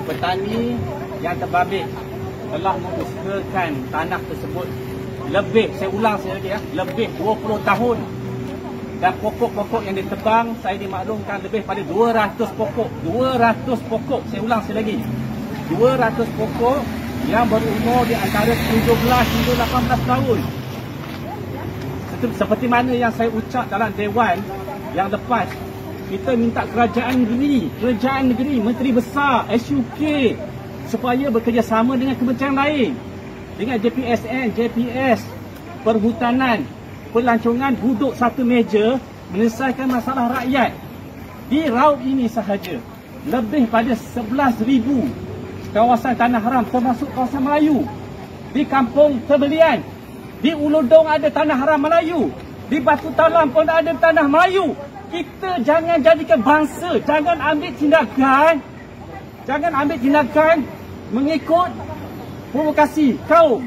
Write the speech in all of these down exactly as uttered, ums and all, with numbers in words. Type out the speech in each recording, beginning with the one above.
petani yang terbabit telah mengusahakan tanah tersebut lebih, saya ulang sekali lagi ya, lebih dua puluh tahun. Dan pokok-pokok yang ditebang saya dimaklumkan lebih pada dua ratus pokok. dua ratus pokok, saya ulang sekali lagi. dua ratus pokok yang berumur di antara tujuh belas hingga lapan belas tahun. Seperti mana yang saya ucap dalam Dewan yang lepas, kita minta kerajaan negeri, kerajaan negeri, Menteri Besar, S U K supaya bekerjasama dengan kementerian lain, dengan J P S N, J P S, Perhutanan, Pelancongan, duduk satu meja menyelesaikan masalah rakyat. Di Raub ini sahaja lebih pada sebelas ribu kawasan tanah haram termasuk kawasan Melayu. Di Kampung Terbelian, di Uludong ada tanah haram Melayu, di Batu Talam pun ada tanah Melayu. Kita jangan jadikan bangsa, jangan ambil tindakan, jangan ambil tindakan mengikut provokasi kaum.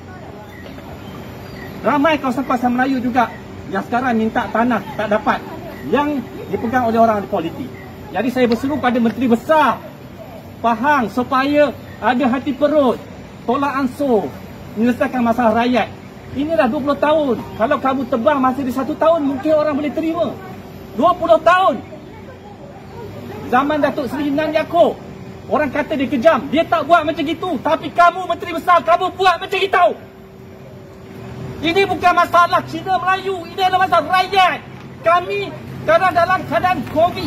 Ramai kawasan-kawasan Melayu juga yang sekarang minta tanah tak dapat, yang dipegang oleh orang politik. Jadi saya berseru pada Menteri Besar Pahang supaya ada hati perut, tolak ansur, menyelesaikan masalah rakyat. Ini dah dua puluh tahun. Kalau kamu tebang masih di satu tahun, mungkin orang boleh terima. dua puluh tahun. Zaman Datuk Seri Nan Yaakob, orang kata dia kejam, dia tak buat macam itu. Tapi kamu Menteri Besar, kamu buat macam itu. Ini bukan masalah Cina Melayu, ini adalah masalah rakyat. Kami sekarang dalam keadaan COVID.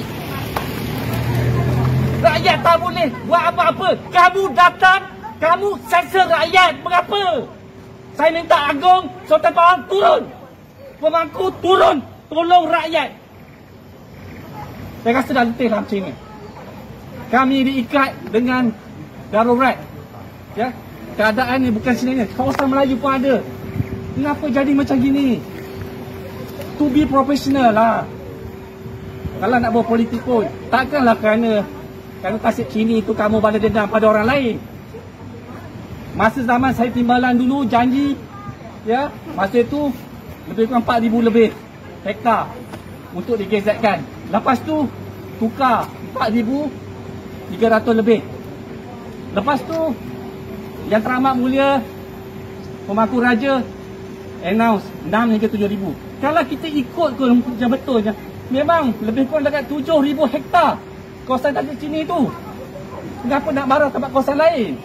Rakyat tak boleh buat apa-apa. Kamu datang, kamu seksa rakyat. Mengapa? Saya minta Agong Sultan Pahang turun. Pemangku turun. Tolong rakyat. Saya rasa dah letih lah macam ini. Kami diikat dengan darurat. Ya, keadaan ni bukan sini. Kawasan Melayu pun ada. Kenapa jadi macam gini? To be professional lah. Kalau nak buat politik pun, takkanlah kerana kerana tasik Cini itu kamu balas dendam pada orang lain. Masa zaman saya timbalan dulu janji, ya, masa itu lebih kurang empat ribu lebih hektar untuk digezetkan. Lepas tu tukar empat ribu tiga ratus lebih. Lepas tu yang teramat mulia Pemangku Raja announce enam hingga tujuh ribu. Kalau kita ikut ke yang betulnya, memang lebih kurang dekat tujuh ribu hektar kawasan tasik Cini itu. Kenapa nak marah tempat kawasan lain?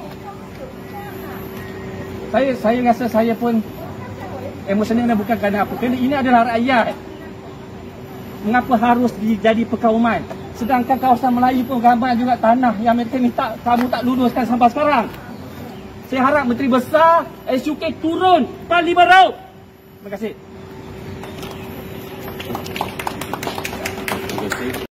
Saya saya rasa saya pun emosional bukan kerana apa. Kerana ini adalah rakyat. Mengapa harus jadi perkauman? Sedangkan kawasan Melayu pun ramai juga tanah yang mereka minta kamu tak luluskan sampai sekarang. Saya harap Menteri Besar S U K turun Parlimen Raub. Terima kasih.